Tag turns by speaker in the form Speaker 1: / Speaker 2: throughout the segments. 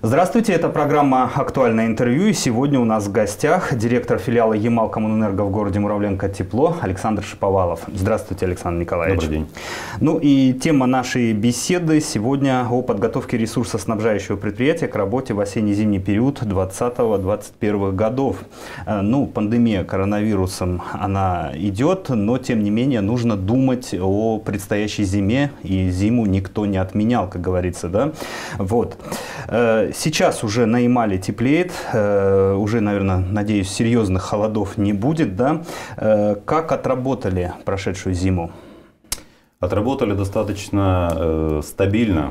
Speaker 1: Здравствуйте, это программа «Актуальное интервью». И сегодня у нас в гостях директор филиала «Ямал-Коммунэнерго» в городе Муравленко-Тепло Александр Шиповалов. Здравствуйте, Александр Николаевич.
Speaker 2: Добрый день.
Speaker 1: Ну и тема нашей беседы сегодня о подготовке ресурсоснабжающего предприятия к работе в осенне-зимний период 2020-2021 годов. Ну, пандемия коронавирусом, она идет, но тем не менее нужно думать о предстоящей зиме. И зиму никто не отменял, как говорится, да? Вот. Сейчас уже на Ямале теплеет, уже, наверное, надеюсь, серьезных холодов не будет, да? Как отработали прошедшую зиму?
Speaker 2: Отработали достаточно стабильно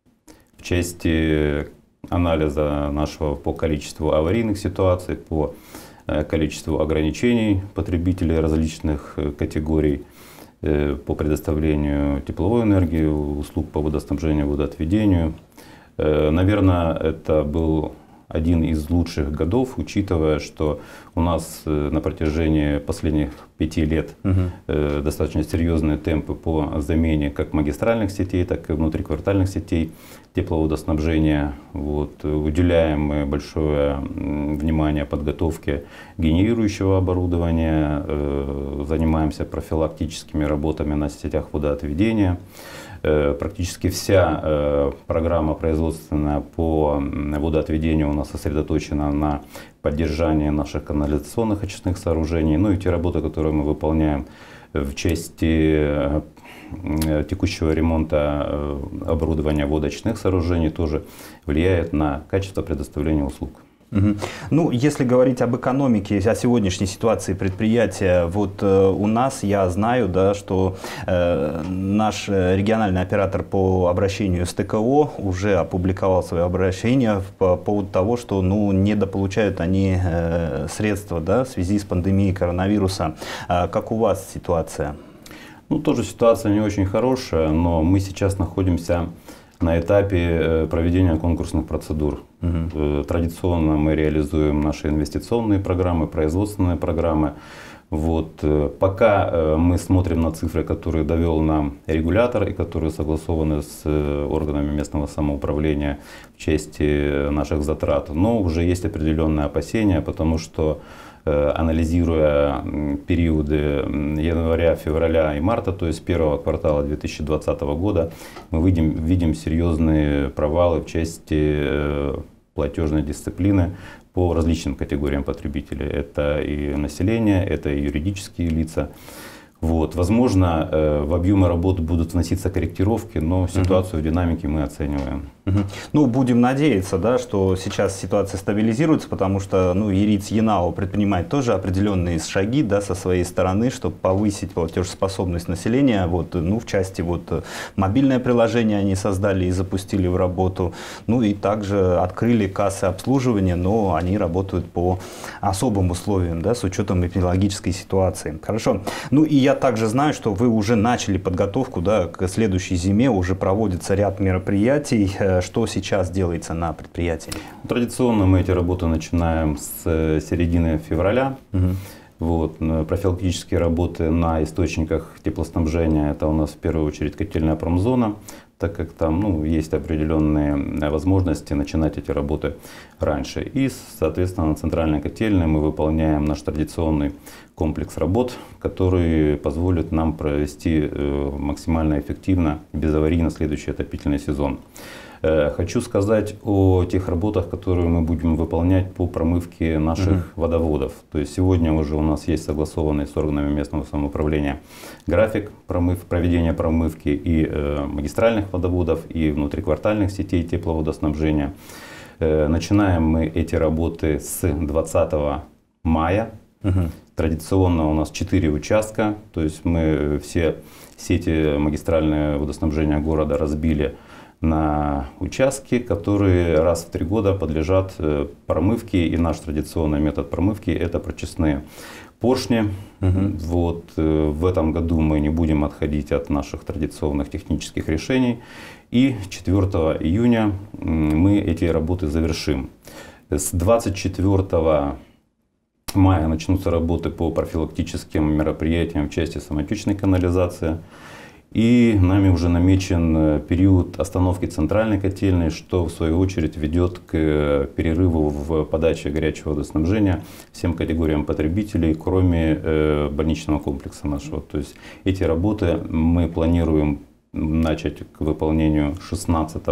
Speaker 2: в части анализа нашего по количеству аварийных ситуаций, по количеству ограничений потребителей различных категорий, по предоставлению тепловой энергии, услуг по водоснабжению, водоотведению. Наверное, это был один из лучших годов, учитывая, что у нас на протяжении последних 5 лет достаточно серьезные темпы по замене как магистральных сетей, так и внутриквартальных сетей тепловодоснабжения. Вот. Уделяем мы большое внимание подготовке генерирующего оборудования, занимаемся профилактическими работами на сетях водоотведения. Практически вся программа производственная по водоотведению у нас сосредоточена на поддержании наших канализационных очистных сооружений. Ну и те работы, которые мы выполняем в части текущего ремонта оборудования водоочистных сооружений, тоже влияют на качество предоставления услуг.
Speaker 1: Ну, если говорить об экономике, о сегодняшней ситуации предприятия, вот у нас, я знаю, да, что наш региональный оператор по обращению с ТКО уже опубликовал свое обращение по поводу того, что недополучают они средства, да, в связи с пандемией коронавируса. Как у вас ситуация?
Speaker 2: Ну, тоже ситуация не очень хорошая, но мы сейчас находимся на этапе проведения конкурсных процедур. Традиционно мы реализуем наши инвестиционные программы, производственные программы. Вот. Пока мы смотрим на цифры, которые довел нам регулятор и которые согласованы с органами местного самоуправления в части наших затрат. Но уже есть определенные опасения, потому что анализируя периоды января, февраля и марта, то есть первого квартала 2020 года, мы видим серьезные провалы в части платежной дисциплины по различным категориям потребителей. Это и население, это и юридические лица. Вот. Возможно, в объемы работ будут вноситься корректировки, но ситуацию в динамике мы оцениваем.
Speaker 1: Ну, будем надеяться, да, что сейчас ситуация стабилизируется, потому что ЕРИЦ ЕНАО предпринимает тоже определенные шаги, да, со своей стороны, чтобы повысить платежеспособность населения. Вот, в части мобильное приложение они создали и запустили в работу. Ну и также открыли кассы обслуживания, но они работают по особым условиям, да, с учетом эпидемиологической ситуации. Хорошо. Ну и я также знаю, что вы уже начали подготовку, да, к следующей зиме, уже проводится ряд мероприятий. Что сейчас делается на предприятии?
Speaker 2: Традиционно мы эти работы начинаем с середины февраля. Вот. Профилактические работы на источниках теплоснабжения — это у нас в первую очередь котельная промзона, так как там есть определенные возможности начинать эти работы раньше. И, соответственно, на центральной котельной мы выполняем наш традиционный комплекс работ, который позволит нам провести максимально эффективно и безаварийно следующий отопительный сезон. Хочу сказать о тех работах, которые мы будем выполнять по промывке наших водоводов. То есть сегодня уже у нас есть согласованный с органами местного самоуправления график проведения промывки и магистральных водоводов, и внутриквартальных сетей тепловодоснабжения. Начинаем мы эти работы с 20 мая. Традиционно у нас 4 участка, то есть мы все сети магистрального водоснабжения города разбили на участки, которые раз в 3 года подлежат промывке. И наш традиционный метод промывки — это прочистные поршни. Вот. В этом году мы не будем отходить от наших традиционных технических решений. И 4 июня мы эти работы завершим. С 24 мая начнутся работы по профилактическим мероприятиям в части самотечной канализации. И нами уже намечен период остановки центральной котельной, что в свою очередь ведет к перерыву в подаче горячего водоснабжения всем категориям потребителей, кроме больничного комплекса нашего. То есть эти работы мы планируем начать к выполнению 16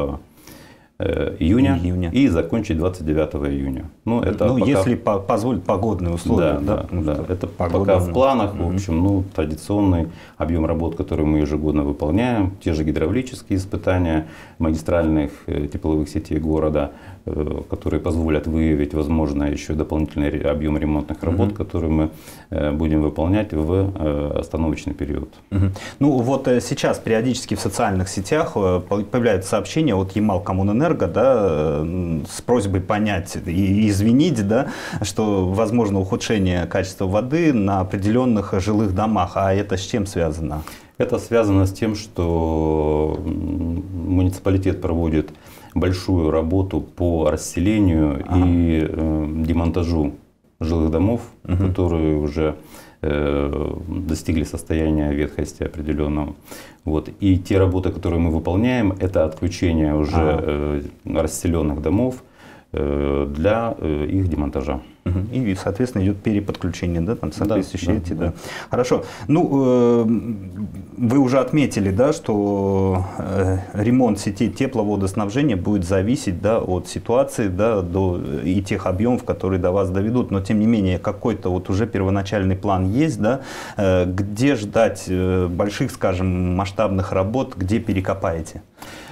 Speaker 2: июня и закончить 29 июня. Ну, это
Speaker 1: пока... если позволят погодные условия.
Speaker 2: Да. Это пока в планах. В общем, традиционный объем работ, который мы ежегодно выполняем, те же гидравлические испытания магистральных тепловых сетей города, которые позволят выявить, возможно, еще дополнительный объем ремонтных работ, которые мы будем выполнять в остановочный период.
Speaker 1: Ну вот сейчас периодически в социальных сетях появляются сообщения от Ямал-Коммунэнерго, да, с просьбой понять и извинить, да, что возможно ухудшение качества воды на определенных жилых домах. А это с чем связано?
Speaker 2: Это связано с тем, что муниципалитет проводит большую работу по расселению и демонтажу жилых домов, которые уже достигли состояния ветхости определенного. Вот. И те работы, которые мы выполняем, это отключение уже расселенных домов для их демонтажа.
Speaker 1: И, соответственно, идет переподключение, да, там соответствующие эти, да. Хорошо. Ну, вы уже отметили, да, что ремонт сетей тепловодоснабжения будет зависеть, да, от ситуации, да, и тех объемов, которые до вас доведут. Но, тем не менее, какой-то вот уже первоначальный план есть, да, где ждать больших, скажем, масштабных работ, где перекопаете?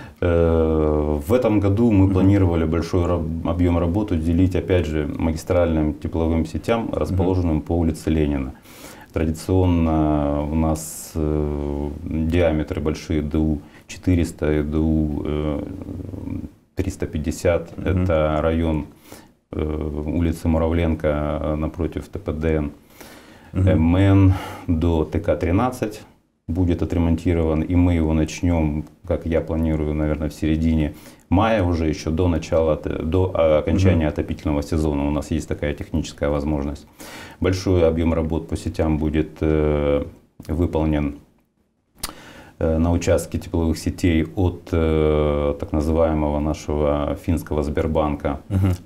Speaker 2: В этом году мы планировали большой объем работы уделить, опять же, магистральным тепловым сетям, расположенным по улице Ленина. Традиционно у нас диаметры большие ДУ 400 и ДУ 350. Это район улицы Муравленко напротив ТПДН. МН до ТК-13 будет отремонтирован, и мы его начнем, как я планирую, наверное, в середине мая, уже еще до окончания отопительного сезона. У нас есть такая техническая возможность. Большой объем работ по сетям будет выполнен на участке тепловых сетей от так называемого нашего финского Сбербанка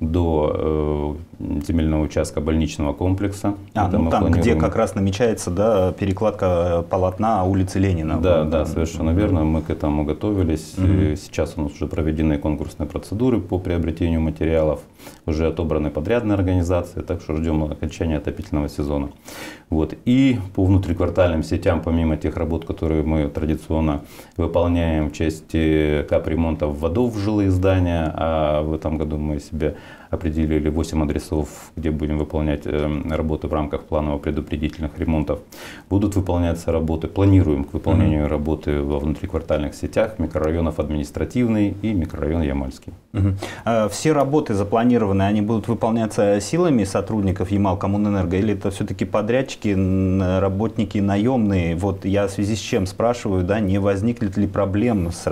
Speaker 2: до земельного участка больничного комплекса.
Speaker 1: Там, где как раз намечается, да, перекладка полотна улицы Ленина.
Speaker 2: Да, совершенно верно. Мы к этому готовились. Сейчас у нас уже проведены конкурсные процедуры по приобретению материалов. Уже отобраны подрядные организации, так что ждем окончания отопительного сезона. Вот. И по внутриквартальным сетям, помимо тех работ, которые мы традиционно выполняем в части капремонтов водов в жилые здания, а в этом году мы себе определили 8 адресов, где будем выполнять работы в рамках планово-предупредительных ремонтов. Будут выполняться работы, планируем к выполнению работы во внутриквартальных сетях микрорайонов Административный и микрорайон Ямальский.
Speaker 1: Все работы запланированные, они будут выполняться силами сотрудников Ямал-Коммунэнерго, или это все-таки подрядчики, работники наемные? Вот я в связи с чем спрашиваю, да, не возникнет ли проблем с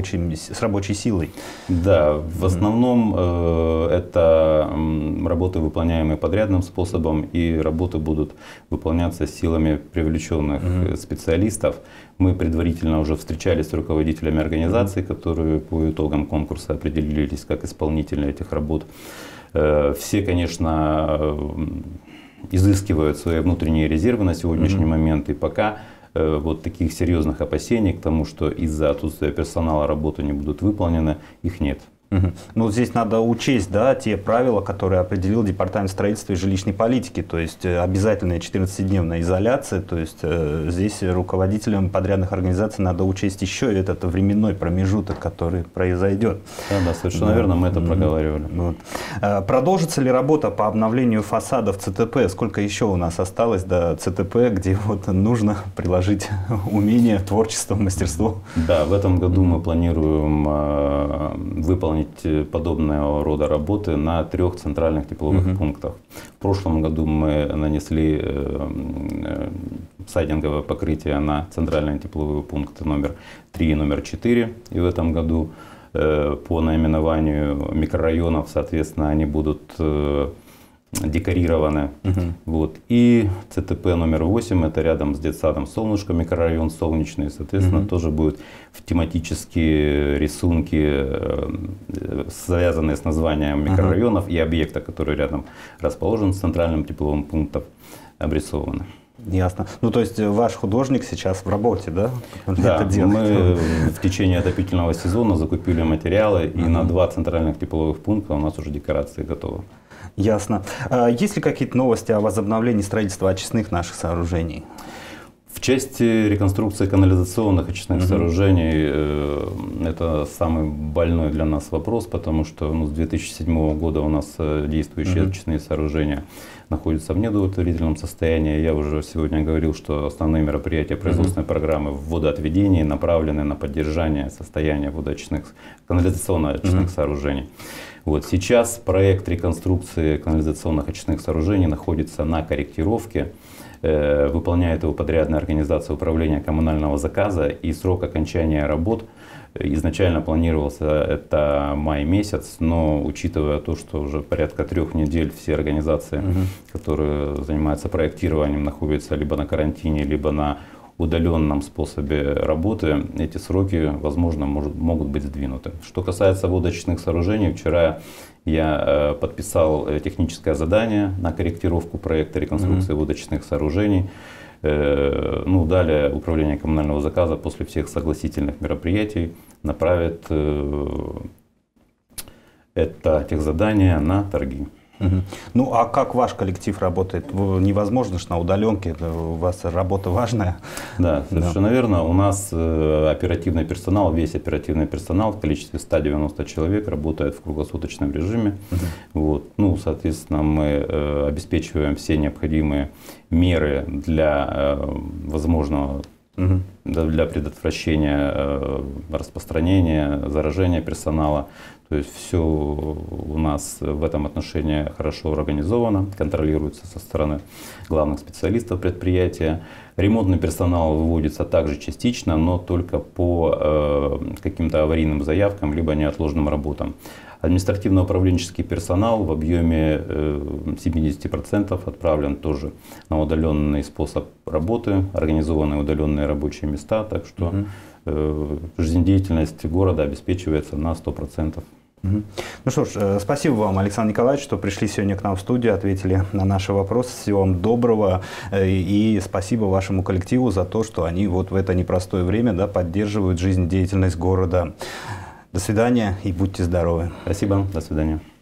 Speaker 1: рабочей силой? Да,
Speaker 2: в основном это работы, выполняемые подрядным способом, и работы будут выполняться силами привлеченных специалистов. Мы предварительно уже встречались с руководителями организаций, которые по итогам конкурса определились как исполнители этих работ. Все, конечно, изыскивают свои внутренние резервы на сегодняшний момент, и пока вот таких серьезных опасений к тому, что из-за отсутствия персонала работы не будут выполнены, их нет.
Speaker 1: Ну, здесь надо учесть, да, те правила, которые определил Департамент строительства и жилищной политики, то есть обязательная 14-дневная изоляция, то есть здесь руководителям подрядных организаций надо учесть еще этот временной промежуток, который произойдет.
Speaker 2: Да, совершенно верно, мы это проговаривали.
Speaker 1: Вот. Продолжится ли работа по обновлению фасадов ЦТП? Сколько еще у нас осталось до ЦТП, где вот нужно приложить умение, творчество, мастерство?
Speaker 2: Да, в этом году мы планируем выполнить подобного рода работы на 3 центральных тепловых пунктах. В прошлом году мы нанесли сайдинговое покрытие на центральные тепловые пункты номер 3 и номер 4. И в этом году по наименованию микрорайонов, соответственно, они будут декорированы. Вот. И ЦТП номер 8, это рядом с детсадом Солнышко, микрорайон Солнечный, соответственно, тоже будут тематические рисунки, связанные с названием микрорайонов и объекта, который рядом расположен с центральным тепловым пунктом, обрисованы.
Speaker 1: Ясно. Ну, то есть ваш художник сейчас в работе, да?
Speaker 2: Да, мы в течение отопительного сезона закупили материалы, и на 2 центральных тепловых пункта у нас уже декорации готовы.
Speaker 1: Ясно. Есть ли какие-то новости о возобновлении строительства очистных наших сооружений?
Speaker 2: В части реконструкции канализационных очистных сооружений это самый больной для нас вопрос, потому что с 2007 года у нас действующие очистные сооружения находятся в неудовлетворительном состоянии. Я уже сегодня говорил, что основные мероприятия производственной программы в водоотведении направлены на поддержание состояния канализационно-очистных сооружений. Вот сейчас проект реконструкции канализационных очистных сооружений находится на корректировке. Выполняет его подрядная организация управления коммунального заказа, и срок окончания работ изначально планировался это май месяц, но учитывая то, что уже порядка 3 недель все организации, которые занимаются проектированием, находятся либо на карантине, либо на удаленном способе работы, эти сроки, возможно, могут быть сдвинуты. Что касается водоочистных сооружений, вчера я подписал техническое задание на корректировку проекта реконструкции водоочистных сооружений. Далее управление коммунального заказа после всех согласительных мероприятий направит это техзадание на торги.
Speaker 1: Ну, а как ваш коллектив работает? Невозможно же на удаленке, у вас работа важная.
Speaker 2: Да, совершенно верно. У нас оперативный персонал, весь оперативный персонал в количестве 190 человек работает в круглосуточном режиме. Вот. Соответственно, мы обеспечиваем все необходимые меры для возможного для предотвращения распространения, заражения персонала. То есть все у нас в этом отношении хорошо организовано, контролируется со стороны главных специалистов предприятия. Ремонтный персонал выводится также частично, но только по каким-то аварийным заявкам, либо неотложным работам. Административно-управленческий персонал в объеме 70% отправлен тоже на удаленный способ работы, организованы удаленные рабочие места, так что жизнедеятельность города обеспечивается на 100%.
Speaker 1: Ну что ж, спасибо вам, Александр Николаевич, что пришли сегодня к нам в студию, ответили на наши вопросы. Всего вам доброго и спасибо вашему коллективу за то, что они вот в это непростое время поддерживают жизнедеятельность города. До свидания и будьте здоровы.
Speaker 2: Спасибо, до свидания.